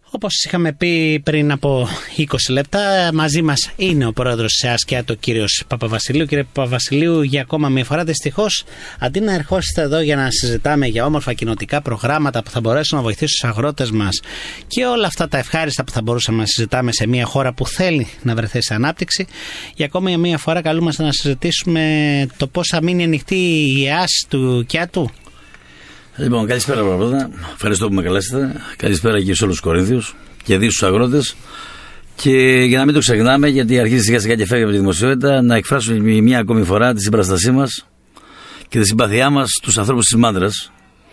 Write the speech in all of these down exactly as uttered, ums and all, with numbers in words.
Όπως είχαμε πει πριν από είκοσι λεπτά, μαζί μας είναι ο πρόεδρος της ΕΑΣΚΙΑΤΟ, ο κύριος Παπαβασιλείου. Κύριε Παπαβασιλείου, για ακόμα μια φορά, δυστυχώς, αντί να ερχόσαστε εδώ για να συζητάμε για όμορφα κοινοτικά προγράμματα που θα μπορέσουν να βοηθήσουν τους αγρότες μας και όλα αυτά τα ευχάριστα που θα μπορούσαμε να συζητάμε σε μια χώρα που θέλει να βρεθεί σε ανάπτυξη, για ακόμα μια φορά καλούμαστε να συζητήσουμε το πώς θα μείνει ανοιχτή η ΕΑΣ του ΚΙΑΤΟΥ. Λοιπόν, καλησπέρα πρώτα. Ευχαριστώ που με καλέσατε. Καλησπέρα και σε όλους τους Κορίνθιους και δι' στους αγρότες. Και για να μην το ξεχνάμε, γιατί αρχίζει σιγά σιγά και φεύγει από τη δημοσιότητα, να εκφράσουμε μια ακόμη φορά τη συμπαραστασή μας και τη συμπαθειά μας στους ανθρώπους της Μάντρας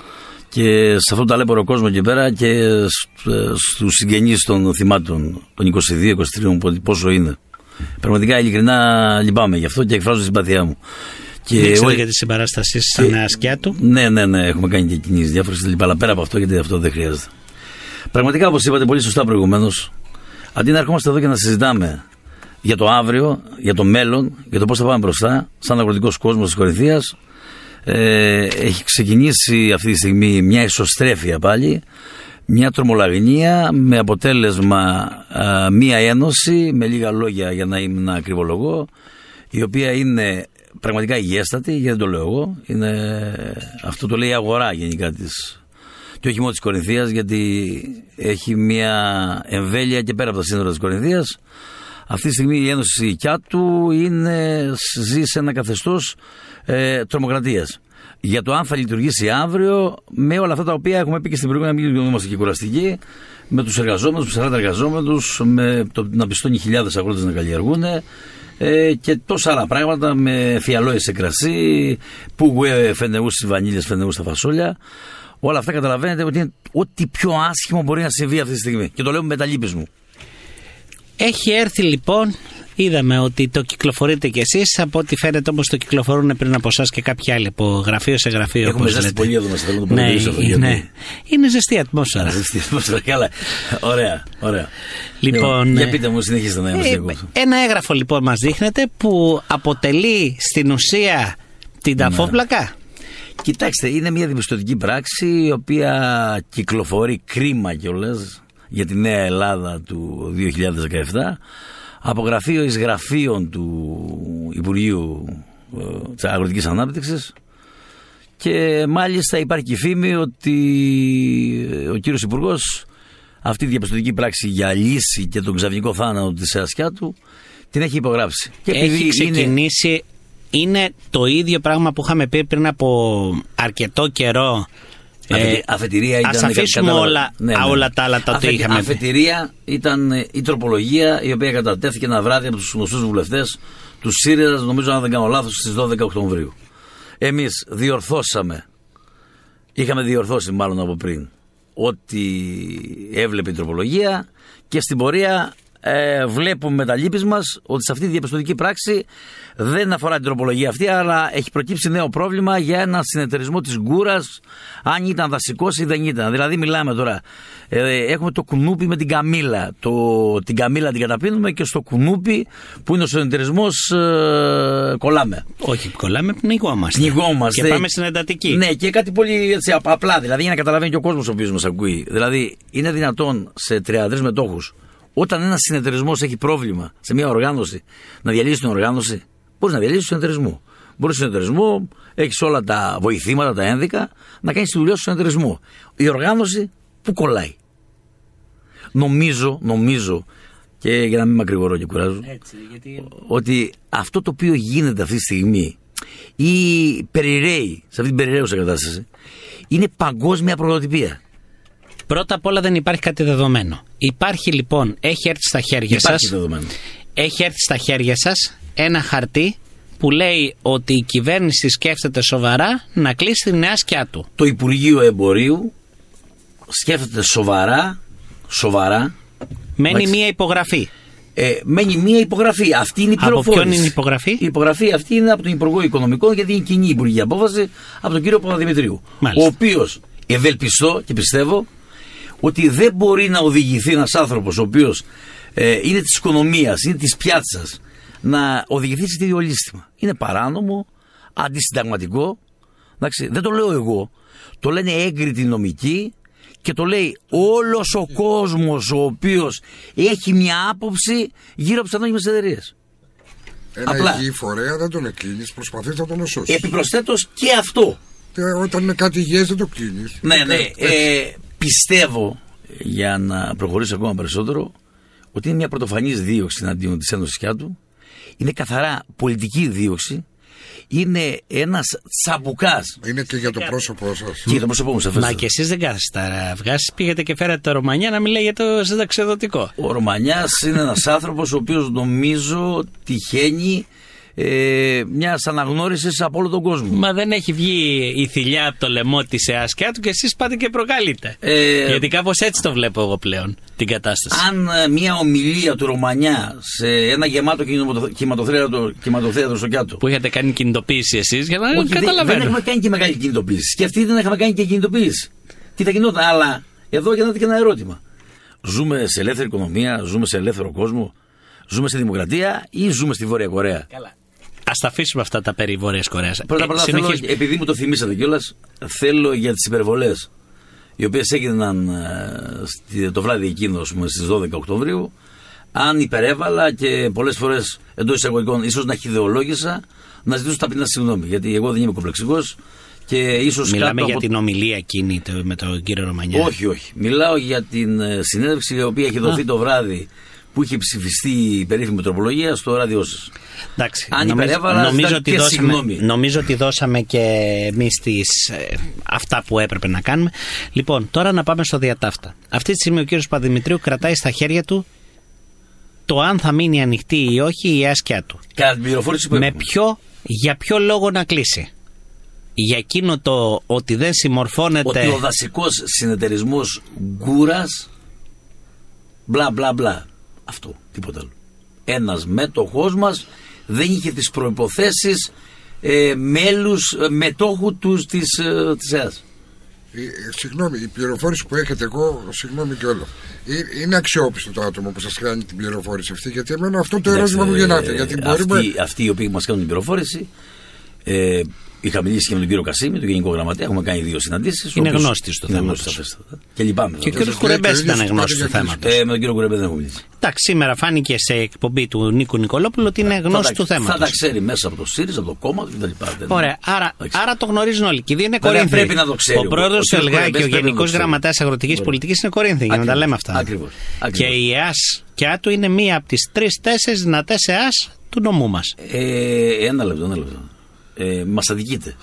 και σε αυτό το ταλέπορο κόσμο εκεί πέρα και στους συγγενείς των θυμάτων των είκοσι δύο είκοσι τρία, πόσο είναι. Πραγματικά ειλικρινά λυπάμαι γι' αυτό και εκφράζω τη συμπαθειά μου. Και ξέρω για τη συμπαράστασή σας στην ΕΑΣΚΙΑΤΟΥ. Ναι, ναι, ναι, έχουμε κάνει και κινήσεις διάφορες, αλλά πέρα από αυτό, γιατί αυτό δεν χρειάζεται. Πραγματικά, όπως είπατε πολύ σωστά προηγουμένως, αντί να ερχόμαστε εδώ και να συζητάμε για το αύριο, για το μέλλον, για το πώς θα πάμε μπροστά, σαν αγροτικός κόσμος της Κορινθίας, ε, έχει ξεκινήσει αυτή τη στιγμή μια ισοστρέφεια πάλι, μια τρομολαγνία με αποτέλεσμα α, μια ένωση, με λίγα λόγια για να είμαι να ακριβολογώ, η οποία είναι πραγματικά υγιέστατη, γιατί δεν το λέω εγώ, είναι, αυτό το λέει η αγορά γενικά της, και όχι μόνο της Κορινθίας, γιατί έχει μια εμβέλεια και πέρα από τα σύνορα της Κορινθίας. Αυτή τη στιγμή η Ένωση ΚΙΑΤΟΥ είναι, ζει σε ένα καθεστώς ε, τρομοκρατίας. Για το αν θα λειτουργήσει αύριο, με όλα αυτά τα οποία έχουμε πει και στην προηγούμενη, να μην είμαστε και κουραστικοί, με τους εργαζόμενους, τους σαράντα εργαζόμενους, με το να πιστώνει χιλιάδες αγρότες να καλλιεργούν. Ε, και τόσα άλλα πράγματα, με φιαλόι σε κρασί, που φενεούς στις βανίλιες, φενεούς στα φασόλια. Όλα αυτά καταλαβαίνετε ότι είναι ό,τι πιο άσχημο μπορεί να συμβεί αυτή τη στιγμή. Και το λέω με τα λύπης μου. Έχει έρθει λοιπόν, είδαμε ότι το κυκλοφορείτε κι εσείς, από ό,τι φαίνεται όμως το κυκλοφορούν πριν από εσάς και κάποιοι άλλοι από γραφείο σε γραφείο. Έχουμε ζεστή πολύ εδώ μέσα, θέλω να το ναι, αυτό. Ναι. Είναι ζεστή ατμόσφαιρα. Ζεστή ατμόσφαιρα, καλά. Ωραία, ωραία. Λοιπόν, για πείτε μου, συνεχίστε να είμαστε εγώ. Ένα έγγραφο λοιπόν μας δείχνετε που αποτελεί στην ουσία την ταφόπλακα. Ναι. Κοιτάξτε, είναι μια διαπιστωτική πράξη η οποία κυκλοφορεί κρίμα κιόλας για τη Νέα Ελλάδα του δύο χιλιάδες δεκαεπτά από γραφείο εις γραφείων του Υπουργείου της Αγροτικής Ανάπτυξης, και μάλιστα υπάρχει και φήμη ότι ο κύριος Υπουργός αυτή τη διαπιστωτική πράξη για λύση και τον ξαφνικό θάνατο της ΕΑΣΚΙΑΤΟΥ την έχει υπογράψει. Και έχει ξεκινήσει, είναι... είναι το ίδιο πράγμα που είχαμε πει πριν από αρκετό καιρό. Ε, αφετηρία ήταν. Ας αφήσουμε κατά... όλα, ναι, ναι. όλα τα άλλα τα οποία Αφε... είχαμε πει. Αφετηρία ήταν η τροπολογία η οποία κατατέθηκε ένα βράδυ από τους γνωστούς βουλευτές του ΣΥΡΙΖΑ, νομίζω αν δεν κάνω λάθος, στις δώδεκα Οκτωβρίου. Εμείς διορθώσαμε, είχαμε διορθώσει μάλλον από πριν, ότι έβλεπε η τροπολογία, και στην πορεία ε, βλέπουμε με τα λύπης μας ότι σε αυτή τη διαπιστωτική πράξη δεν αφορά την τροπολογία αυτή, αλλά έχει προκύψει νέο πρόβλημα για ένα συνεταιρισμό της Γκούρας, αν ήταν δασικός ή δεν ήταν. Δηλαδή μιλάμε τώρα, ε, έχουμε το κουνούπι με την καμήλα, το, την καμήλα την καταπίνουμε και στο κουνούπι που είναι ο συνεταιρισμός ε, κολλάμε. Όχι, κολλάμε, πνιγόμαστε. Πνιγόμαστε. Και πάμε στην εντατική. Ναι, και κάτι πολύ έτσι, απλά, δηλαδή για να καταλαβαίνει και ο κόσμος ο οποίος μας ακούει. Δηλαδή είναι δυνατόν σε τριάντα τρεις μετόχους, όταν ένας συνεταιρισμός έχει πρόβλημα σε μια οργάνωση, να διαλύσει την οργάνωση? Μπορείς να διαλύσεις τον συνεταιρισμό. Μπορείς στον συνεταιρισμό, έχεις όλα τα βοηθήματα, τα ένδικα, να κάνεις τη δουλειά σου στον συνεταιρισμό. Η οργάνωση που κολλάει. Νομίζω, νομίζω, και για να μην μακρηγορώ και κουράζω, έτσι, γιατί... ότι αυτό το οποίο γίνεται αυτή τη στιγμή ή περιραίει σε αυτή την περιραίουσα κατάσταση είναι παγκόσμια πρωτοτυπία. Πρώτα απ' όλα δεν υπάρχει κάτι δεδομένο. Υπάρχει λοιπόν, έχει έρθει στα χέρια υπάρχει σας, δεδομένο. έχει έρθει στα χέρια σας ένα χαρτί που λέει ότι η κυβέρνηση σκέφτεται σοβαρά να κλείσει την ΕΑΣΚΙΑΤΟΥ. Το Υπουργείο Εμπορίου σκέφτεται σοβαρά, σοβαρά. Μένει Μάξι. μία υπογραφή. Ε, μένει μία υπογραφή. Αυτή είναι η πληροφόρηση. Από ποιον είναι η υπογραφή? Η υπογραφή αυτή είναι από τον Υπουργό Οικονομικών, γιατί είναι κοινή υπουργική απόφαση από τον κύριο Παπαδημητρίου. Μάλιστα. Ο οποίος ευελπιστώ και πιστεύω ότι δεν μπορεί να οδηγηθεί ένας άνθρωπος ο οποίος ε, είναι της οικονομίας, είναι της πιάτσας, να οδηγηθεί σε τέτοιο λύστημα. Είναι παράνομο, αντισυνταγματικό. Εντάξει, δεν το λέω εγώ. Το λένε έγκριτοι νομικοί Και το λέει όλος ο κόσμος ο οποίος έχει μια άποψη γύρω από τις ανώνυμες εταιρείες. Ένα Απλά. υγιή φορέα δεν τον εκλείνεις, προσπαθείς να τον σώσεις. Επιπροσθέτως και αυτό. Και όταν είναι κάτι υγιές δεν το κλείνεις. Ναι, ναι. Ε, πιστεύω, για να προχωρήσω ακόμα περισσότερο, ότι είναι μια πρωτοφανής δίωξη εναντίον της Ένωσης Σκιάτου. Είναι καθαρά πολιτική δίωξη. Είναι ένας τσαμπουκάς. Είναι και για το πρόσωπό σας. Και για το πρόσωπό μου, σαφέστατα. Μα και εσείς δεν κάθεστε να βγάσεις. Πήγατε και φέρατε το Ρωμανιά να μιλάει για το συνταξιοδοτικό. Ο Ρωμανιάς είναι ένας άνθρωπος ο οποίος νομίζω τυχαίνει ε, μιας αναγνώρισης από όλο τον κόσμο. Μα δεν έχει βγει η θηλιά από το λαιμό της ΕΑΣΚΑ του και εσείς πάτε και προκαλείτε. Ε, Γιατί κάπως έτσι το βλέπω εγώ πλέον την κατάσταση. Αν ε, μια ομιλία του Ρωμανιά σε ένα γεμάτο κινηματοθέατρο, κινηματοθέατρο στο Κιάτο. Που είχατε κάνει κινητοποίηση εσείς για να Όχι, δεν, καταλαβαίνω. δεν έχουμε κάνει και μεγάλη κινητοποίηση. Και αυτή δεν είχαμε κάνει και κινητοποίηση. Τι θα γινόταν, αλλά εδώ γίνεται και ένα ερώτημα. Ζούμε σε ελεύθερη οικονομία, ζούμε σε ελεύθερο κόσμο, ζούμε σε δημοκρατία ή ζούμε στη Βόρεια Κορέα? Καλά. Ας τα αφήσουμε αυτά τα περί Βόρειας Κορέας. Πρώτα απ' όλα, θέλω, επειδή μου το θυμήσατε κιόλας, θέλω για τις υπερβολές οι οποίες έγιναν ε, το βράδυ εκείνο, ας πούμε, στις δώδεκα Οκτωβρίου, αν υπερέβαλα και πολλές φορές εντός εισαγωγικών ίσως να χυδεολόγησα, να ζητήσω ταπεινά συγγνώμη. Γιατί εγώ δεν είμαι κομπλεξικός και ίσως. Μιλάμε για από... την ομιλία εκείνη με τον κύριο Ρωμανιά. Όχι, όχι. Μιλάω για την συνέντευξη η οποία έχει δοθεί Α. το βράδυ που είχε ψηφιστεί η περίφημη τροπολογία στο ράδιό σας. Εντάξει, αν νομίζω, υπερέβαλα, νομίζω, ότι δώσαμε, συγγνώμη. νομίζω ότι δώσαμε και εμείς τις, ε, αυτά που έπρεπε να κάνουμε. Λοιπόν, τώρα να πάμε στο διατάφτα. Αυτή τη στιγμή ο κύριος Παπαδημητρίου κρατάει στα χέρια του το αν θα μείνει ανοιχτή ή όχι η ΑΣΚΙΑ του. Κατά την πληροφόρηση που Με έχουμε. ποιο, για ποιο λόγο να κλείσει? Για εκείνο το ότι δεν συμμορφώνεται. Ότι ο δασικός συνεταιρισμός Γκούρας μπλα μπλα μπλα. Αυτό, τίποτα άλλο. Ένας μέτοχός μας δεν είχε τις προϋποθέσεις ε, μέλους ε, μετόχου τους της, ε, της ΕΑΣ. Ε, συγγνώμη, η πληροφόρηση που έχετε εγώ, συγγνώμη και όλο, ε, είναι αξιόπιστο το άτομο που σας κάνει την πληροφόρηση αυτή? Γιατί εμένα αυτό το ερώτημα μου γεννάται. Ε, γιατί αυτοί, μπορούμε... αυτοί οι οποίοι μας κάνουν την πληροφόρηση, ε, είχα μιλήσει και με τον κύριο Κασίμη, τον Γενικό Γραμματέα, έχουμε κάνει δύο συναντήσεις. Είναι γνώστης του θέματος. Και λυπάμαι. Και ο κύριος Κουρεμπές ήταν γνώστης του θέματος. Ε, με τον κύριο Κουρεμπέ δεν έχω μιλήσει. Εντάξει, σήμερα φάνηκε σε εκπομπή του Νίκου Νικολόπουλου ότι είναι γνώστης του θέματος. Θα τα ξέρει μέσα από το ΣΥΡΙΖΑ, από το κόμμα κτλ. Ωραία, άρα, άρα το γνωρίζουν όλοι. Και οι δύο είναι Βέβαια, Κορίνθιοι. πρέπει να το ξέρει. Ο πρόεδρος του ΕΛΓΑ και ο Γενικός Γραμματέας Αγροτικής Πολιτικής είναι Κορίνθιοι, για να τα λέμε αυτά. Ακριβώς. Και η ΕΑΣ και ΑΤΟ είναι μία από τις τρεις-τέσσερις δυνατές ΕΑΣ του νομού μας. Ε, ένα λεπτό, ένα λεπτό. Ε, μας αδικείτε.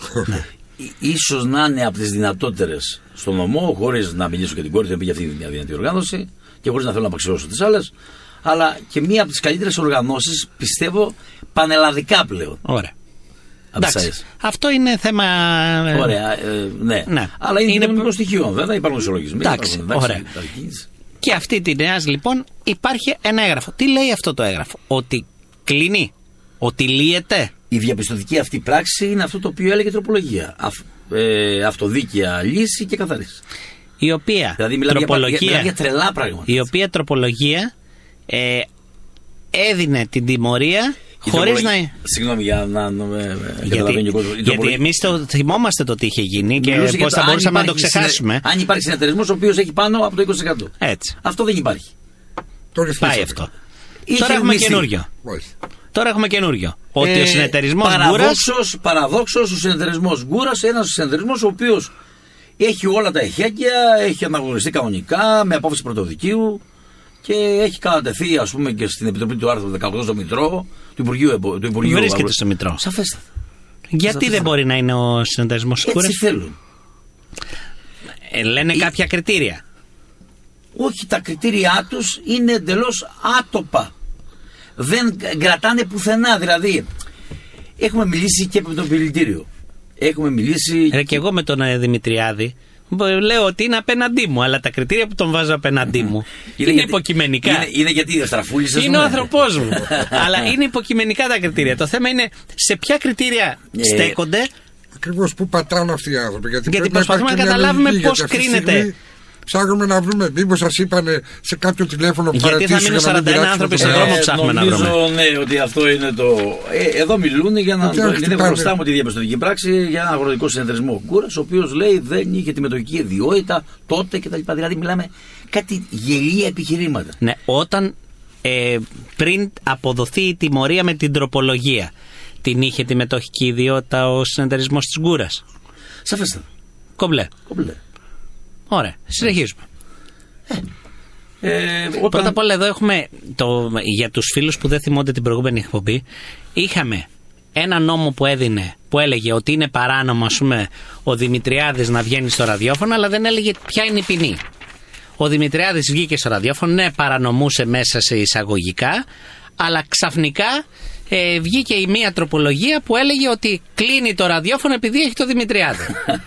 Ίσως να είναι από τις δυνατότερες στον νομό, χωρίς να μιλήσω και την κόρη, δεν πήγε αυτή μια δυνατή οργάνωση και χωρίς να θέλω να απαξιώσω τις άλλες, αλλά και μία από τις καλύτερες οργανώσεις, πιστεύω, πανελλαδικά πλέον. Ωραία. Εντάξει, αυτό είναι θέμα. Ωραία, ε, ναι. ναι. Αλλά είναι, είναι κοινωνικό στοιχείο. Δεν θα υπάρχουν ισολογισμοί. Εντάξει, εντάξει, ωραία. Και αυτή την ΕΑΣ λοιπόν υπάρχει ένα έγγραφο. Τι λέει αυτό το έγγραφο? Ότι κλείνει, ότι λύεται. Η διαπιστωτική αυτή πράξη είναι αυτό το οποίο έλεγε η τροπολογία. Αυ, ε, αυτοδίκαια λύση και καθαρίσει. Η οποία δηλαδή, μιλάμε τροπολογία, για, για, για τρελά πράγματα. Η οποία τροπολογία ε, έδινε την τιμωρία χωρίς να. Συγγνώμη για να. Γιατί, γιατί εμείς το θυμόμαστε το τι είχε γίνει και πώς θα μπορούσαμε να το ξεχάσουμε. Αν υπάρχει συνεταιρισμός ο οποίος έχει πάνω από το είκοσι τοις εκατό. Έτσι. Αυτό δεν υπάρχει. Πάει αυτό. Τώρα έχουμε καινούριο. Τώρα έχουμε καινούριο. Ότι ε, ο συνεταιρισμός Γκούρας. Παραδόξως ο συνεταιρισμός Γκούρας, ένας συνεταιρισμός ο οποίος έχει όλα τα εχέγγυα, έχει αναγνωριστεί κανονικά με απόφαση πρωτοδικείου και έχει κατατεθεί, ας πούμε, και στην επιτροπή του άρθρου δεκαοκτώ στο Μητρό του Υπουργείου. Του Υπουργείου Βρίσκεται αγρο... στο Μητρό. Σαφέστατα. Γιατί Σαφέστατα. Δεν μπορεί να είναι ο συνεταιρισμός Γκούρας? Έτσι θέλουν. Ε, λένε Ή... κάποια κριτήρια. Όχι, τα κριτήριά τους είναι εντελώς άτοπα. Δεν κρατάνε πουθενά. Δηλαδή, έχουμε μιλήσει και με τον Πιλητήριο. Έχουμε μιλήσει. Ε, και εγώ με τον ε, Δημητριάδη λέω ότι είναι απέναντί μου, αλλά τα κριτήρια που τον βάζω απέναντί μου είναι, είναι γιατί, υποκειμενικά. Είναι, είναι γιατί στραφούλησε. Είναι ο άνθρωπός μου. Αλλά είναι υποκειμενικά τα κριτήρια. Το θέμα είναι σε ποια κριτήρια ε, στέκονται. Ακριβώς πού πατάνε αυτοί οι άνθρωποι. Γιατί, γιατί προσπαθούμε να, να καταλάβουμε πώς κρίνεται. Στιγμή... ψάχνουμε να βρούμε. Μήπως σας είπανε σε κάποιο τηλέφωνο που γιατί θα μείνουν σαράντα ένα άνθρωποι στον δρόμο, ψάχνουμε να βρούμε. Νομίζω ναι, ότι αυτό είναι το. Ε, εδώ μιλούν για να. Είναι μπροστά μου τη διαπιστωτική πράξη για ένα αγροτικό συνεταιρισμό Κούρας, ο οποίος λέει δεν είχε τη μετοχική ιδιότητα τότε κτλ. Δηλαδή μιλάμε κάτι γελία επιχειρήματα. Ναι, όταν ε, πριν αποδοθεί η τιμωρία με την τροπολογία, την είχε τη μετοχική ιδιότητα ο συνεταιρισμός της Γκούρας? Σαφέστατα. Κομπλέ. Κομπλέ. Ωραία, συνεχίζουμε. Ε, όταν... Πρώτα απ' όλα εδώ έχουμε, το, για τους φίλους που δεν θυμώνται την προηγούμενη εκπομπή, είχαμε ένα νόμο που έδινε, που έλεγε ότι είναι παράνομο, ας πούμε, ο Δημητριάδης να βγαίνει στο ραδιόφωνο, αλλά δεν έλεγε ποια είναι η ποινή. Ο Δημητριάδης βγήκε στο ραδιόφωνο, ναι, παρανομούσε μέσα σε εισαγωγικά, αλλά ξαφνικά ε, βγήκε η μία τροπολογία που έλεγε ότι κλείνει το ραδιόφωνο επειδή έχει το Δημητριάδη.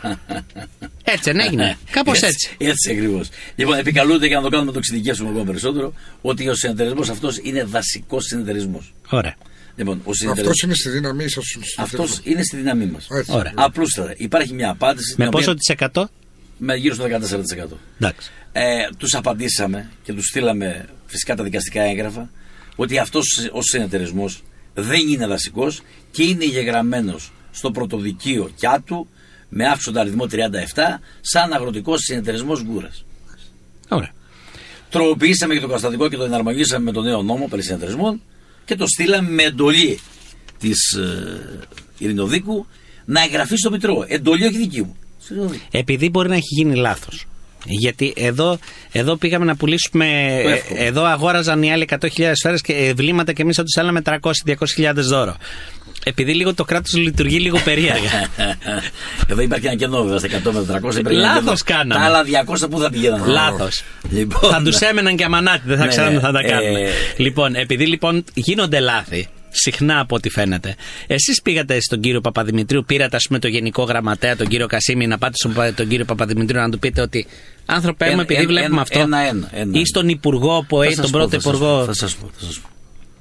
Έτσι δεν έγινε? Κάπως έτσι. Έτσι, έτσι ακριβώς. Λοιπόν, επικαλούνται για να το κάνουμε το εξειδικεύσουμε ακόμα περισσότερο ότι ο συνεταιρισμός αυτός είναι δασικός συνεταιρισμός. Ωραία. Λοιπόν, ο αυτός είναι στη δύναμή σας. Αυτός είναι στη δύναμή μας. Ωραία. Απλούστερα. Υπάρχει μια απάντηση. Με πόσο της εκατό? Με γύρω στο δεκατέσσερα τοις εκατό. Εντάξει. Ε, τους απαντήσαμε και τους στείλαμε φυσικά τα δικαστικά έγγραφα ότι αυτός ο συνεταιρισμός δεν είναι δασικός και είναι γεγραμμένος στο πρωτοδικείο Κιάτου με άξοντα αριθμό τριάντα επτά σαν αγροτικός συνεταιρισμός Γκούρας. Ωραία. Τροποποιήσαμε και το καταστατικό και το εναρμονίσαμε με τον νέο νόμο περί συνεταιρισμών και το στείλαμε με εντολή της ε, Ειρηνοδίκου να εγγραφεί στο Μητρό. Εντολή όχι δική μου. Επειδή μπορεί να έχει γίνει λάθος. Γιατί εδώ, εδώ πήγαμε να πουλήσουμε. Εδώ αγόραζαν οι άλλοι εκατό χιλιάδες σφαίρες και βλήματα και εμείς θα τους έλαμε τριακόσιες με διακόσιες χιλιάδες δώρο. Επειδή λίγο το κράτος λειτουργεί λίγο περίεργα. Εδώ υπάρχει ένα κενό βέβαια στα εκατό με τριακόσια. Λάθος κάναμε. Τα άλλα διακόσια που θα πηγαίνανε? Λάθος. Λοιπόν, θα τους έμεναν και αμανάτι, δεν θα ξέραμε τι θα τα κάνουμε. Ε... Λοιπόν, επειδή λοιπόν γίνονται λάθη. Συχνά από ό,τι φαίνεται. Εσείς πήγατε στον κύριο Παπαδημητρίου, πήρατε ας πούμε το Γενικό Γραμματέα, τον κύριο Κασίμη, να πάτε στον τον κύριο Παπαδημητρίου να του πείτε ότι άνθρωπέ μου, επειδή ένα, βλέπουμε ένα, αυτό. Ένα, ένα, ένα, ή στον Υπουργό που έχει τον πρώτο πω, Υπουργό. Θα σας πω. Θα σας πω.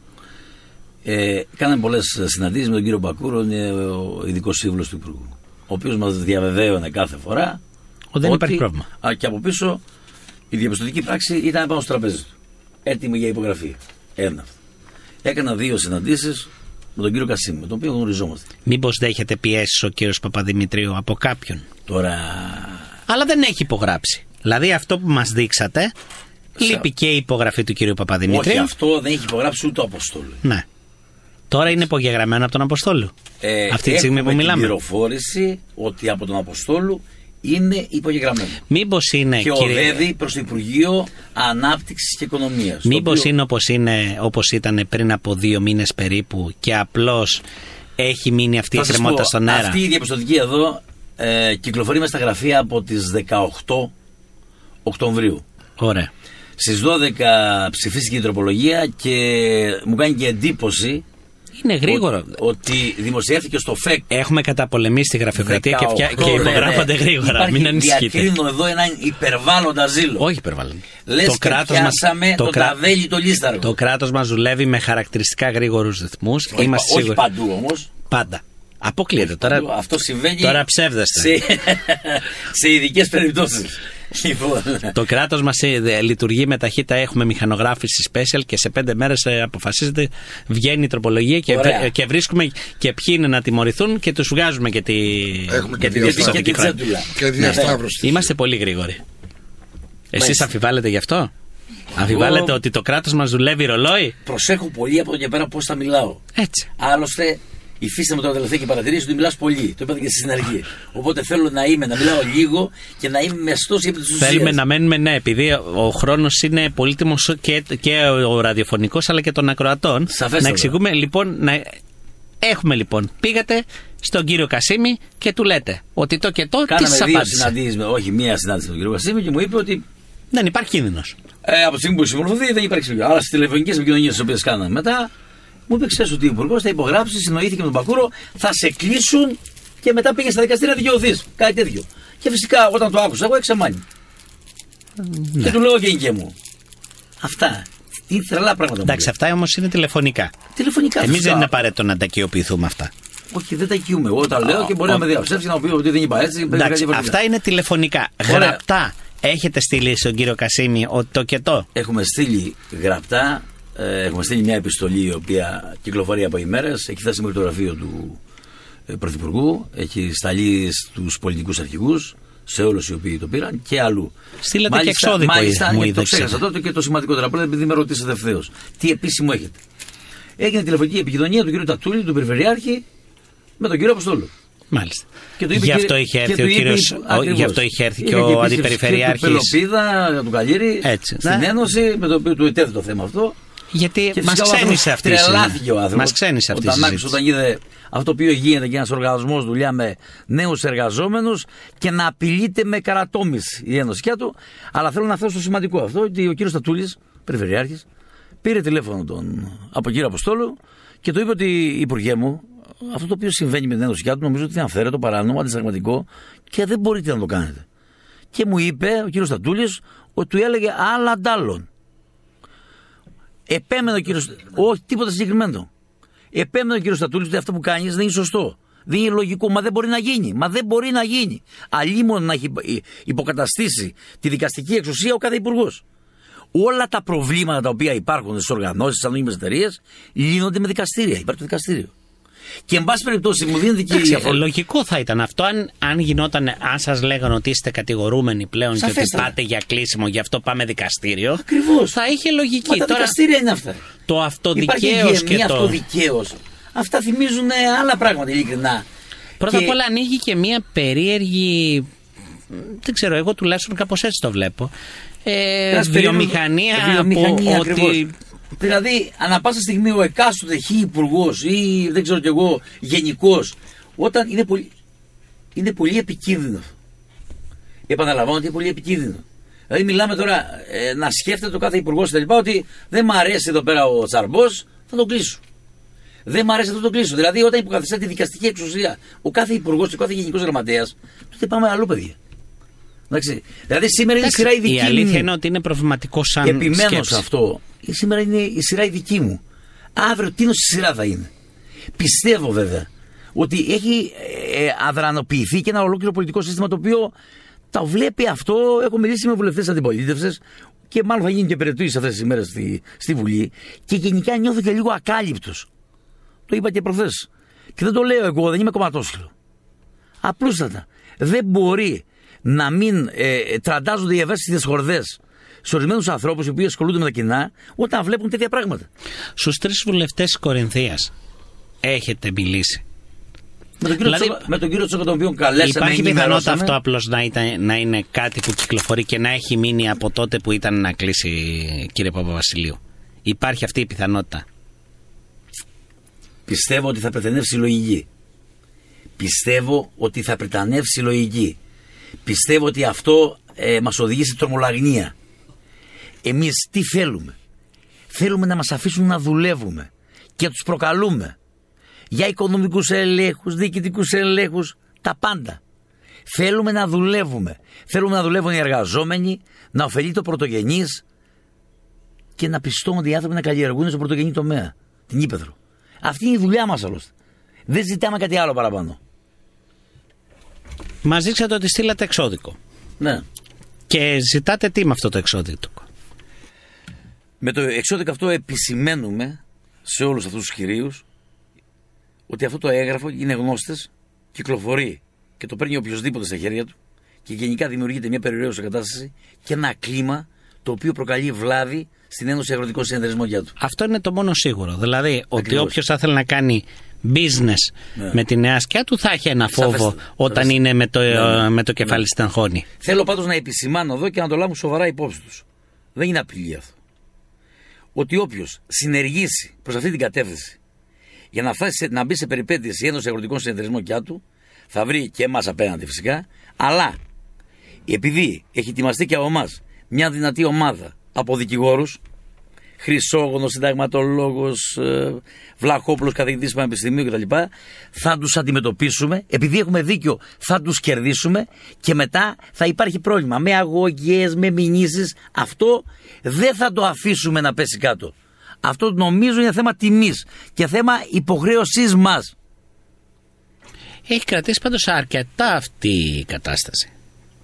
Ε, κάναμε πολλές συναντήσεις με τον κύριο Μπακούρο, είναι ο ειδικός σύμβουλος του Υπουργού, ο οποίος μας διαβεβαίωνε κάθε φορά. Ο, δεν ότι, υπάρχει πρόβλημα. Α, και από πίσω η διαπιστωτική πράξη ήταν πάνω στο τραπέζι του. Έτοιμη για υπογραφή. Ένα. Έκανα δύο συναντήσεις με τον κύριο Κασίμη, με τον οποίο γνωριζόμαστε. Μήπως δέχεται πιέσεις ο κύριος Παπαδημητρίου από κάποιον? Τώρα. Αλλά δεν έχει υπογράψει. Δηλαδή αυτό που μας δείξατε, Σα... λείπει και η υπογραφή του κύριου Παπαδημητρίου. Όχι, αυτό δεν έχει υπογράψει ούτε ο Αποστόλου. Ναι. Τώρα είναι υπογεγραμμένο από τον Αποστόλου. Ε, αυτή τη στιγμή που μιλάμε. Έχουμε την πληροφόρηση ότι από τον Αποστόλου είναι υπογεγραμμένο. Μήπως είναι, και κύριε... οδεύει προς το Υπουργείο Ανάπτυξης και Οικονομίας. Μήπως οποίο... είναι όπως, είναι όπως ήταν πριν από δύο μήνες περίπου και απλώς έχει μείνει αυτή η εκκρεμότητα στον αέρα? Αυτή η διαπιστωτική εδώ ε, κυκλοφορεί μες στα γραφεία από τις δεκαοκτώ Οκτωβρίου. Ωραία. Στις δώδεκα ψηφίστηκε η τροπολογία και μου κάνει και εντύπωση. Είναι γρήγορο. Ότι δημοσιεύθηκε στο ΦΕΚ. Έχουμε καταπολεμήσει τη γραφειοκρατία και, φτιά... και υπογράφονται γρήγορα. Υπάρχει, μην ανησυχείτε. Διακρίνω εδώ έναν υπερβάλλοντα ζήλο. Όχι υπερβάλλοντα. Λες το κράτος μας, το, το ταβέλι το λίσταργο. Το κράτος μας δουλεύει με χαρακτηριστικά γρήγορους ρυθμούς. Όχι, Είμαστε όχι σίγουροι. Παντού όμως. Πάντα. Αποκλείεται. Τώρα, αυτό συμβαίνει. Τώρα ψεύδεστε. Σε, σε ειδικές περιπτώσεις. Το κράτος μας λειτουργεί με ταχύτητα. Έχουμε μηχανογράφηση special και σε πέντε μέρες αποφασίζεται, βγαίνει η τροπολογία και, βρε, και βρίσκουμε και ποιοι είναι να τιμωρηθούν και τους βγάζουμε και τη διασταύρωση. Και διασταύρωση. Είμαστε πολύ γρήγοροι. Εσείς αμφιβάλλετε γι' αυτό? Αμφιβάλλετε ότι το κράτος μας δουλεύει ρολόι? Προσέχω πολύ από εδώ και πέρα πώς θα μιλάω. Έτσι. Άλλωστε, υφίσταμαι τώρα τελευταία και παρατηρήσει ότι μιλάς πολύ. Το είπατε και στη συνεργή. Οπότε θέλω να είμαι, να μιλάω λίγο και να είμαι μεστός επί της ουσίας. Θέλουμε να μένουμε, ναι, επειδή ο χρόνος είναι πολύτιμος και, και ο ραδιοφωνικός αλλά και των ακροατών. Σαφέστατα. Να εξηγούμε λοιπόν. Να... Έχουμε λοιπόν. Πήγατε στον κύριο Κασίμη και του λέτε ότι το και το. Κάναμε δύο συναντήσεις, όχι μία συνάντηση με τον κύριο Κασίμη και μου είπε ότι. Δεν υπάρχει κίνδυνος. Ε, από τη στιγμή που συμμορφωθεί δεν υπάρχει κίνδυνος. Αλλά στις τηλεφωνικές επικοινωνίες τις οποίες κάναμε μετά. Μου είπε, ξέρεις ότι ο Υπουργός θα υπογράψει, συνοήθηκε με τον Μπακούρο, θα σε κλείσουν και μετά πήγε στα δικαστήρια να δικαιωθείς. Κάτι τέτοιο. Και φυσικά όταν το άκουσα, εγώ εξαμάνει. Ναι. Και του λέω γενικέ μου. Αυτά. Τι τρελά πράγματα. Εντάξει, αυτά όμως είναι τηλεφωνικά. Τηλεφωνικά. Εμείς δεν είναι απαραίτητο να τα οικειοποιηθούμε αυτά. Όχι, δεν τα οικειούμε. Εγώ τα λέω και μπορεί να με διαψεύσει να μου πει ότι δεν είπα έτσι. Εντάξει, αυτά είναι τηλεφωνικά. Γραπτά Έχετε στείλει στον κύριο Κασίμη ότι το και το. Έχουμε στείλει γραπτά, ε, έχουμε στείλει μια επιστολή η οποία κυκλοφορεί από ημέρες, έχει φτάσει μέχρι το γραφείο του ε, Πρωθυπουργού, έχει σταλεί στους πολιτικούς αρχηγούς, σε όλους οι οποίοι το πήραν και αλλού. Στείλατε και εξώδικο, μάλιστα, μου το ξέχασα τότε και το σημαντικότερο απλά, επειδή με ρωτήσατε ευθέως. Τι επίσημο έχετε? Έγινε τηλεφωνική επικοινωνία του κ. Τατούλη, του Περιφερειάρχη, με τον κύριο Αποστόλου. Μάλιστα. Και το είπε, γι' αυτό είχε έρθει ο κύριος, γι' αυτό είχε έρθει και ο αντιπεριφερειάρχης. Του Πελοπίδα, του Καλήρη, έτσι, στην ναι. Ένωση, με το οποίο του ετέθη το θέμα αυτό. Γιατί μας ξένησε αυτή η συζήτηση. Τρελάθηκε ο άνθρωπος. Μας ξένησε αυτή η συζήτηση. Όταν είδε αυτό το οποίο γίνεται και ένας οργανισμός δουλειά με νέους εργαζόμενους και να απειλείται με καρατόμις η Ένωσιά του. Αλλά θέλω να θέσω το σημαντικό αυτό, ότι ο κύριος Τατούλης, Περιφερειάρχης, πήρε τηλέφωνο τον, από κύριο Αποστόλου και του είπε ότι, Υπουργέ μου, αυτό το οποίο συμβαίνει με την Ένωσιά του νομίζω ότι είναι αυθαίρετο, παράνομο, αντισταγματικό και δεν μπορείτε να το κάνετε. Και μου είπε ο κύριος Τατούλης ότι του έλεγε άλλα αντάλλων. Επέμενε ο κύριος, όχι τίποτα συγκεκριμένο. Επέμενε ο κύριος Τατούλης ότι αυτό που κάνεις δεν είναι σωστό. Δεν είναι λογικό, μα δεν μπορεί να γίνει. Μα δεν μπορεί να γίνει. Αλλήμον να έχει υποκαταστήσει τη δικαστική εξουσία ο κάθε υπουργός. Όλα τα προβλήματα τα οποία υπάρχουν στις οργανώσεις, στις ανώνυμες εταιρείες, λύνονται με δικαστήρια. Υπάρχει το δικαστήριο. Και εν πάση περιπτώσει μου δίνεται και η αφορά. Λογικό θα ήταν αυτό αν, αν γινόταν, αν σας λέγανε ότι είστε κατηγορούμενοι πλέον. Σαφέστα. Και ότι πάτε για κλείσιμο, γι' αυτό πάμε δικαστήριο. Ακριβώς. Θα είχε λογική. Μα τα Τώρα, δικαστήρια είναι αυτά. Το αυτοδικαίως και το. Αυτοδικαίως. Αυτά θυμίζουν άλλα πράγματα, ειλικρινά. Πρώτα και... απ' όλα ανοίγει και μια περίεργη. Δεν ξέρω, εγώ τουλάχιστον κάπως έτσι το βλέπω. Ε, βιομηχανία, βιομηχανία από ότι. Δηλαδή, ανά πάσα στιγμή ο εκάστοτε χ υπουργός ή δεν ξέρω κι εγώ γενικός, όταν είναι πολύ, είναι πολύ επικίνδυνο. Επαναλαμβάνω ότι είναι πολύ επικίνδυνο. Δηλαδή, μιλάμε τώρα ε, να σκέφτεται το κάθε υπουργός και τα λοιπά ότι δεν μ' αρέσει εδώ πέρα ο Τσαρμπός, θα τον κλείσω. Δεν μ' αρέσει, θα τον κλείσω. Δηλαδή, όταν υποκαθιστά τη δικαστική εξουσία ο κάθε υπουργός και ο κάθε γενικός γραμματέας, τότε πάμε αλλού, παιδιά. Εντάξει. Δηλαδή, σήμερα είναι η σειρά η δική μου. Η αλήθεια είναι ότι είναι προβληματικό σαν επιμένω σκέψη. σε αυτό. Σήμερα είναι η σειρά η δική μου. Αύριο τι σειρά θα είναι. Πιστεύω βέβαια ότι έχει ε, αδρανοποιηθεί και ένα ολόκληρο πολιτικό σύστημα το οποίο τα βλέπει αυτό. Έχω μιλήσει με βουλευτές αντιπολίτευσης και μάλλον θα γίνει και περαιτέρω αυτές τις ημέρες στη, στη Βουλή. Και γενικά νιώθω και λίγο ακάλυπτος. Το είπα και προχθές. Και δεν το λέω εγώ, δεν είμαι κομματόσχυλο. Απλούστατα. Δεν μπορεί να μην ε, τραντάζονται οι ευαίσθητες χορδές σε ορισμένους ανθρώπους οι οποίοι ασχολούνται με τα κοινά όταν βλέπουν τέτοια πράγματα. Στους τρεις βουλευτές της Κορινθίας έχετε μιλήσει? Με τον κύριο, δηλαδή, Τσόκα, με τον κύριο Τσόκα, τον οποίο καλέσαμε. Υπάρχει πιθανότητα αυτό απλώς να, να είναι κάτι που κυκλοφορεί και να έχει μείνει από τότε που ήταν να κλείσει, κύριε Παπαβασιλείου? Υπάρχει αυτή η πιθανότητα? Πιστεύω ότι θα πρετανεύσει η λογική. Πιστεύω ότι θα πρετανεύσει η λογική. Πιστεύω ότι αυτό ε, μας οδηγεί σε τρομολαγνία. Εμείς τι θέλουμε? Θέλουμε να μας αφήσουν να δουλεύουμε και τους προκαλούμε για οικονομικούς ελέγχους, διοικητικούς ελέγχους, τα πάντα. Θέλουμε να δουλεύουμε. Θέλουμε να δουλεύουν οι εργαζόμενοι, να ωφελεί το πρωτογενής και να πιστώνται οι άνθρωποι να καλλιεργούν στο πρωτογενή τομέα, την ύπαιθρο. Αυτή είναι η δουλειά μας άλλωστε. Δεν ζητάμε κάτι άλλο παραπάνω. Μας δείξατε ότι στείλατε εξώδικο. Ναι. Και ζητάτε τι με αυτό το εξώδικο? Με το εξώδικο αυτό επισημαίνουμε σε όλους αυτούς τους κυρίους ότι αυτό το έγγραφο είναι γνώστες, κυκλοφορεί και το παίρνει οποιοδήποτε στα χέρια του και γενικά δημιουργείται μια περιραίουσα κατάσταση και ένα κλίμα το οποίο προκαλεί βλάβη στην Ένωση Αγροτικών Συνεταιρισμών για του. Αυτό είναι το μόνο σίγουρο. Δηλαδή ακριβώς. Ότι όποιος θα θέλει να κάνει business ναι. με τη νέα σκιά του θα έχει ένα φόβο Σαφέστα. όταν Σαφέστα. είναι με το, ναι. με το κεφάλι ναι. στην αγχώνη. Θέλω πάντως να επισημάνω εδώ και να το λάβουν σοβαρά υπόψη τους. Δεν είναι απειλή αυτό. Ότι όποιος συνεργήσει προς αυτή την κατεύθυνση για να, φτάσει, να μπει σε περιπέτειες η Ένωση Αγροτικών Συνεταιρισμών και του, θα βρει και εμάς απέναντι φυσικά, αλλά επειδή έχει ετοιμαστεί και από εμάς μια δυνατή ομάδα από δικηγόρους, Χρυσόγονος, συνταγματολόγος, Βλαχόπουλος, καθηγητής πανεπιστημίου κτλ. Θα τους αντιμετωπίσουμε, επειδή έχουμε δίκιο θα τους κερδίσουμε και μετά θα υπάρχει πρόβλημα με αγωγές, με μηνύσεις. Αυτό δεν θα το αφήσουμε να πέσει κάτω. Αυτό νομίζω είναι θέμα τιμής και θέμα υποχρέωσής μας. Έχει κρατήσει πάντως αρκετά αυτή η κατάσταση.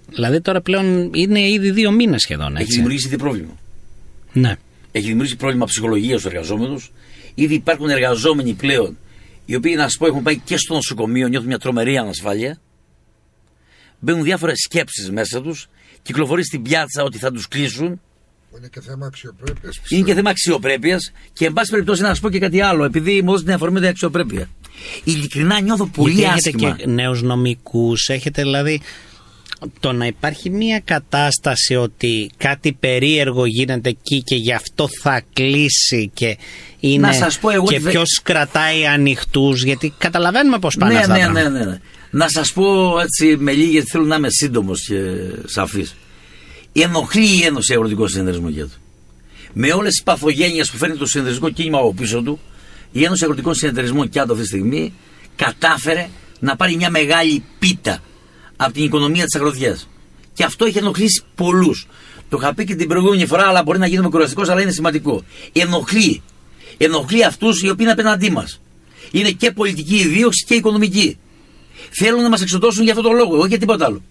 Δηλαδή τώρα πλέον είναι ήδη δύο μήνες σχεδόν. Έτσι. Έχει δημιουργήσει ήδη πρόβλημα. Ναι. Έχει δημιουργήσει πρόβλημα ψυχολογίας στους εργαζόμενους. Ήδη υπάρχουν εργαζόμενοι πλέον, οι οποίοι, να σας πω, έχουν πάει και στο νοσοκομείο, νιώθουν μια τρομερή ανασφάλεια. Μπαίνουν διάφορες σκέψεις μέσα τους, κυκλοφορεί στην πιάτσα ότι θα τους κλείσουν. Είναι και θέμα αξιοπρέπειας. Είναι και θέμα αξιοπρέπειας και, εν πάση περιπτώσει, να σας πω και κάτι άλλο, επειδή μου δώσει την αφορμή την αξιοπρέπεια. Ειλικρινά νιώθω πολύ Γιατί άσχημα. έχετε και νέους νομικούς, έχετε δηλαδή. Το να υπάρχει μια κατάσταση ότι κάτι περίεργο γίνεται εκεί και γι' αυτό θα κλείσει και είναι. Να σας πω εγώ και δε... ποιος κρατάει ανοιχτούς, γιατί καταλαβαίνουμε πώς πάνε ναι, αυτά. Ναι, ναι, ναι, ναι. Να σας πω έτσι με λίγη, γιατί θέλω να είμαι σύντομος και σαφής. Ενοχλεί η Ένωση Αγροτικών Συνεταιρισμών για του. Με όλες τις παθογένειες που φέρνει το συνεταιριστικό κίνημα από πίσω του, η Ένωση Αγροτικών Συνεταιρισμών και αυτή τη στιγμή κατάφερε να πάρει μια μεγάλη πίτα από την οικονομία της αγροτιάς. Και αυτό έχει ενοχλήσει πολλούς. Το είχα πει και την προηγούμενη φορά, αλλά μπορεί να γίνουμε κουραστικός, αλλά είναι σημαντικό. Ενοχλεί. Ενοχλεί αυτούς οι οποίοι είναι απέναντί μας. Είναι και πολιτική ιδίωξη και οικονομική. Θέλουν να μας εξοντώσουν για αυτόν τον λόγο, όχι για τίποτα άλλο.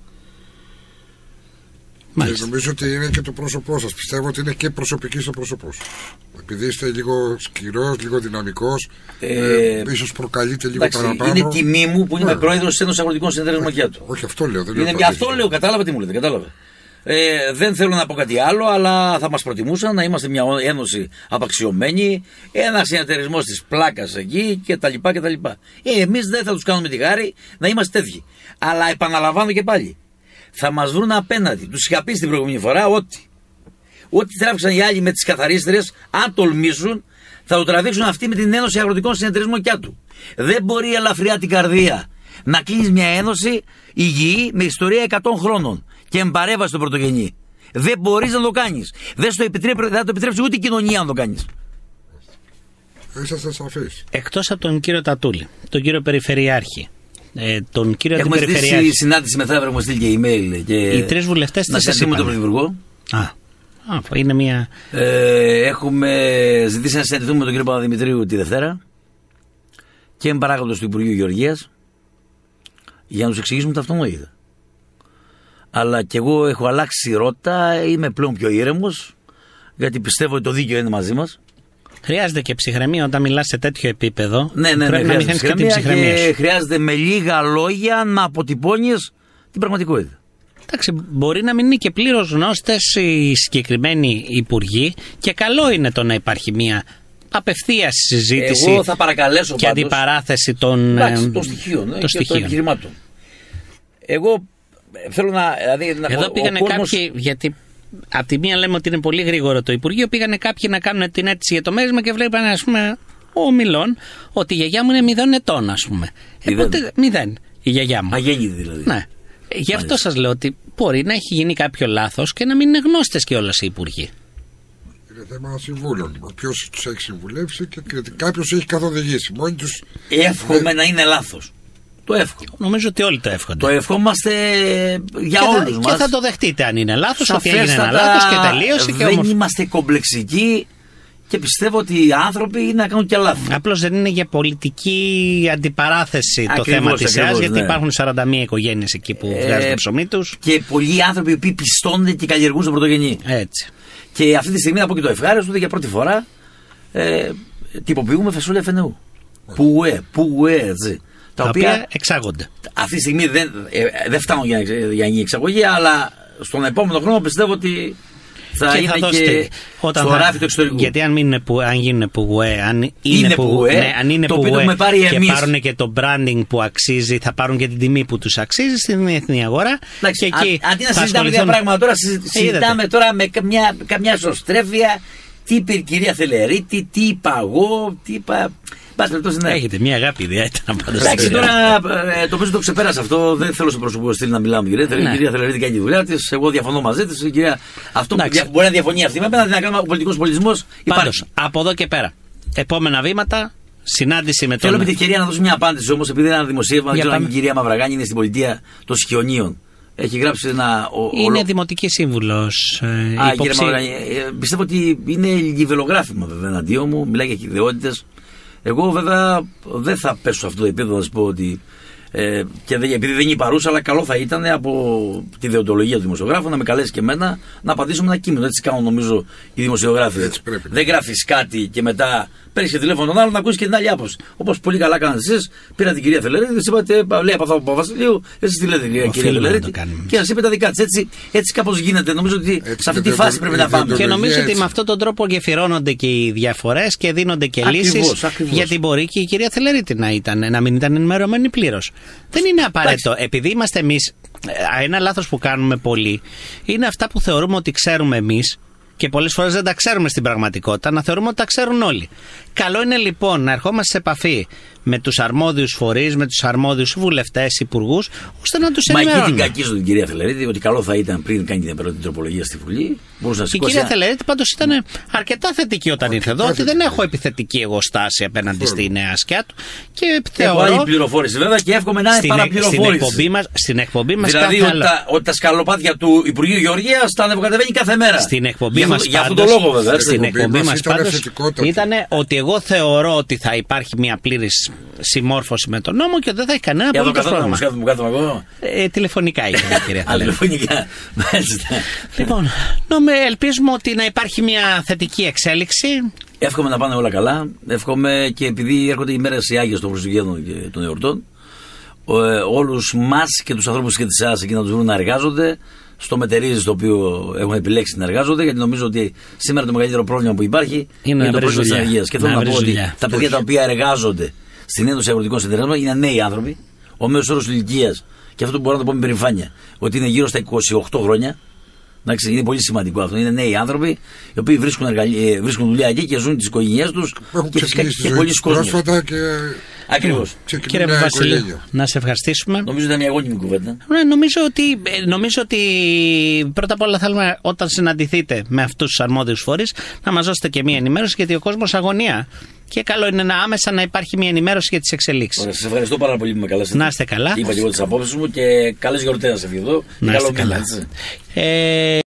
Και νομίζω ότι είναι και το πρόσωπό σας. Πιστεύω ότι είναι και προσωπική στο πρόσωπό σου. Επειδή είστε λίγο σκληρός, λίγο δυναμικός, ε, ε, ίσως προκαλείτε λίγο εντάξει, παραπάνω. Είναι τιμή μου που είμαι yeah. πρόεδρος της Ένωσης Αγροτικών Συνεταιρισμών για του. Όχι, αυτό λέω. Δεν είναι για αυτό λέω, κατάλαβα τι μου λέτε, κατάλαβα. Ε, δεν θέλω να πω κάτι άλλο, αλλά θα μας προτιμούσαν να είμαστε μια ένωση απαξιωμένη, ένα συνεταιρισμός της πλάκας εκεί κτλ. κτλ. Ε, εμείς δεν θα τους κάνουμε τη χάρη να είμαστε τέτοιοι. Αλλά επαναλαμβάνω και πάλι. Θα μας βρουν απέναντι. Τους είχα πει στην προηγούμενη φορά ότι ό,τι τράβηξαν οι άλλοι με τις καθαρίστρες, αν τολμήσουν, θα το τραβήξουν αυτοί με την Ένωση Αγροτικών Συνεταιρισμών κι άτου. Δεν μπορεί ελαφριά την καρδία να κλείνεις μια ένωση υγιή με ιστορία εκατό χρόνων και εμπαρέβαση στο πρωτογενή. Δεν μπορείς να το κάνεις. Δεν, στο επιτρέπει, δεν θα το επιτρέψει ούτε η κοινωνία να το κάνεις. Είσαστε σαφείς. Εκτός από τον κύριο Τατούλη, τον κύριο Περιφερειάρχη. Ε, τον κύριο Έχουμε στήσει συνάντηση μεθαύριο, έχουμε στείλει και email. Και οι τρεις βουλευτές να συναντήσουμε τον Πρωθυπουργό. Α, α, είναι μια. Ε, έχουμε ζητήσει να συναντηθούμε με τον κύριο Παπαδημητρίου τη Δευτέρα και είμαι παράγοντος του Υπουργείου Γεωργίας για να τους εξηγήσουμε τα αυτονόητα. Αλλά και εγώ έχω αλλάξει ρότα, είμαι πλέον πιο ήρεμος, γιατί πιστεύω ότι το δίκαιο είναι μαζί μας. Χρειάζεται και ψυχραιμία όταν μιλάς σε τέτοιο επίπεδο. Ναι, ναι, πρέπει ναι, να μειώνεις και την ψυχραιμία σου. Και χρειάζεται με λίγα λόγια να αποτυπώνεις την πραγματικότητα. Εντάξει, μπορεί να μην είναι και πλήρως γνώστες οι συγκεκριμένοι υπουργοί και καλό είναι το να υπάρχει μια απευθείας συζήτηση. Εγώ θα παρακαλέσω και πάντως, αντιπαράθεση των, εντάξει, των στοιχείων των και στοιχείων. των επιχειρημάτων. Εγώ θέλω να. Δηλαδή, εδώ ο, πήγανε ο κόσμος... κάποιοι, γιατί από τη μία λέμε ότι είναι πολύ γρήγορο το Υπουργείο, πήγανε κάποιοι να κάνουν την αίτηση για το μέρισμα και βλέπανε, ας πούμε, ο Μιλών, ότι η γιαγιά μου είναι μηδέν ετών, ας πούμε. Οπότε μηδέν η γιαγιά μου. Αγέννητη δηλαδή. Ναι. Γι' αυτό σας λέω ότι μπορεί να έχει γίνει κάποιο λάθος και να μην είναι γνώστες κιόλας οι υπουργοί. Είναι θέμα συμβούλων. Ποιος τους έχει συμβουλεύσει και, και κάποιος έχει καθοδηγήσει. Μόνοι τους. Εύχομαι να είναι λάθος. Το εύχομαι. Νομίζω ότι όλοι το εύχονται. Το ευχόμαστε για και όλους θα, μας. Και θα το δεχτείτε αν είναι λάθος, ότι έγινε ένα λάθος και τελείωσε. Δεν όμως... είμαστε κομπλεξικοί και πιστεύω ότι οι άνθρωποι είναι να κάνουν και λάθη. Απλώς δεν είναι για πολιτική αντιπαράθεση ακριβώς, το θέμα της ΕΑΣ, γιατί ναι. υπάρχουν σαράντα μία οικογένειες εκεί που ε, βγάζουν το ψωμί τους. Και πολλοί άνθρωποι που πιστώνται και καλλιεργούν στο πρωτογενή. Έτσι. Και αυτή τη στιγμή, να πω και το ευχάριστο, ότι για πρώτη φορά ε, τυποποιούμε φασόλια εφ εν ου. Πουέ, πουέ, έτσι. Τα, τα οποία, οποία εξάγονται. Αυτή τη στιγμή δεν, ε, δεν φτάνουν για, για εξαγωγή, αλλά στον επόμενο χρόνο πιστεύω ότι θα και είναι θα και όταν στο ράφι του εξωτερικού. Γιατί αν, μην, αν γίνουν πουγουέ, αν είναι, είναι πουγουέ, ναι, αν είναι το πουγουέ και εμείς. πάρουν και το branding που αξίζει, θα πάρουν και την τιμή που τους αξίζει στην διεθνή αγορά. Εντάξει, και εκεί αντί να συζητάμε τέτοια πράγματα, τώρα συζητάμε τώρα με καμιά, καμιά σωστρέφεια. Τι είπε η κυρία Θελερίτη, τι είπα εγώ, τι είπα. Ναι. Έχετε μια αγάπη ιδιαίτερα να πάτε. Εντάξει, τώρα ε, το παίζω το ξεπέρασα αυτό. Δεν θέλω στο προσωπικό στυλ να μιλάμε. Ναι. Η κυρία Θελερίτη κάνει τη δουλειά τη. Εγώ διαφωνώ μαζί τη. Η κυρία... Αυτό που δια... μπορεί να διαφωνεί αυτή με απέναντι να κάνουμε ο πολιτικός πολιτισμός. Πάντως, από εδώ και πέρα, επόμενα βήματα, συνάντηση με τον. Θέλω με την ευκαιρία να δώσω μια απάντηση όμως, επειδή ένα δημοσίευμα, δεν ξέρω αν η κυρία Μαυραγάνη είναι στην πολιτεία των Σκιονίων. Έχει γράψει ένα. Ο, είναι ο... δημοτική σύμβουλος. Ε, Α, κύριε Μαυραγάνη, ε, πιστεύω ότι είναι λιβελογράφημα βέβαια εναντίον μου. Μιλάει για ιδεότητες. Εγώ βέβαια δεν θα πέσω σε αυτό το επίπεδο να σας πω ότι Ε, και δε, επειδή δεν είναι παρούσα, αλλά καλό θα ήταν από τη δεοντολογία του δημοσιογράφου να με καλέσει και εμένα να απαντήσουμε ένα κείμενο. Έτσι κάνουν νομίζω οι δημοσιογράφοι. Δεν γράφει κάτι και μετά παίρνει και τηλέφωνο τον άλλον να ακούσει και την άλλη άποψη. Όπως πολύ καλά κάνατε εσείς, πήρα την κυρία Θελερίτη, της είπατε, λέει από αυτό Παπαβασιλείου, εσείς τι λέτε, κυρία Θελερίτη, και σας είπε τα δικά της. Έτσι, έτσι κάπως γίνεται. Νομίζω ότι έτσι σε αυτή τη φάση πρέπει να πάμε. Και νομίζω ότι με αυτόν τον τρόπο γεφυρώνονται και οι διαφορές και δίνονται και λύσεις. Γιατί μπορεί και η κυρία Θελερίτη να, ήταν, να μην ήταν ενημερωμένη πλήρως. Δεν είναι απαραίτητο. Επειδή είμαστε εμείς, ένα λάθος που κάνουμε πολύ είναι αυτά που θεωρούμε ότι ξέρουμε εμείς και πολλές φορές δεν τα ξέρουμε στην πραγματικότητα, να θεωρούμε ότι τα ξέρουν όλοι. Καλό είναι λοιπόν να ερχόμαστε σε επαφή με τους αρμόδιους φορείς, με τους αρμόδιους βουλευτές, υπουργούς, ώστε να τους ενημερώνουμε. Μα εκεί την κακίζω την κυρία Θελερίτη, ότι καλό θα ήταν πριν κάνει την πρώτη τροπολογία στη Βουλή. Να η κυρία Θελερίτη πάντως ήταν αρκετά θετική όταν ήρθε εδώ, ότι δεν έχω επιθετική εγώ στάση απέναντι στη Νέα Σκιάτου. Και θεωρώ. Έχω άλλη πληροφόρηση βέβαια και εύχομαι να είναι παραπληροφόρηση. Στην εκπομπή μας, στην εκπομπή μας δηλαδή ότι τα, ότι τα σκαλοπάτια του Υπουργείου Γεωργίας τα ανεβοκατεβαίνει κάθε μέρα. Στην εκπομπή μας για αυτόν τον λόγο βέβαια. Στην εκπομπή μας πάντως ήταν ότι εγώ θεωρώ ότι θα υπάρχει μια πλήρης συμμόρφωση με τον νόμο και δεν θα έχει κανένα απολύτως πρόβλημα. Μου κάθομαι εγώ. Τηλεφωνικά είχε η κυρία Θελερίτη. Τηλεφωνικά. Λοιπόν, ελπίζουμε ότι να υπάρχει μια θετική εξέλιξη. Εύχομαι να πάνε όλα καλά. Εύχομαι και επειδή έρχονται οι μέρες οι Άγιες των Χριστουγέννων και των εορτών, όλους μας και τους ανθρώπους και τις ΑΣ εκεί να τους βρουν να εργάζονται στο μετερίζει στο οποίο έχουν επιλέξει να εργάζονται, γιατί νομίζω ότι σήμερα το μεγαλύτερο πρόβλημα που υπάρχει είναι, είναι το πρόβλημα της ανεργίας. Και θέλω να, να πω ότι τα παιδιά τα οποία εργάζονται στην ένδοση αγροτικών συνεταιρισμών είναι νέοι άνθρωποι. Ο μέσος όρος ηλικίας, και αυτό που μπορώ να το πω με περηφάνεια, ότι είναι γύρω στα είκοσι οκτώ χρόνια. Εντάξει, είναι πολύ σημαντικό αυτό. Είναι νέοι άνθρωποι οι οποίοι βρίσκουν, εργαλεία, βρίσκουν δουλειά εκεί και ζουν τις οικογένειές τους και φυσικά και πολλοί κόσμοι. Και... Ακριβώς. Κύριε Παπαβασιλείου, να σε ευχαριστήσουμε. Νομίζω ότι ήταν μια αγώνιμη κουβέντα. Ναι, νομίζω, ότι, νομίζω ότι πρώτα απ' όλα θέλουμε όταν συναντηθείτε με αυτούς τους αρμόδιους φορείς να μας δώσετε και μια ενημέρωση, γιατί ο κόσμος αγωνία. Και καλό είναι να άμεσα να υπάρχει μια ενημέρωση για τις εξελίξεις. Σας ευχαριστώ πάρα πολύ που με καλέσατε. Να είστε καλά. Είπα και εγώ τις απόψεις μου και καλές γιορτές να σε ευχηθώ. Να είστε καλά. Ε...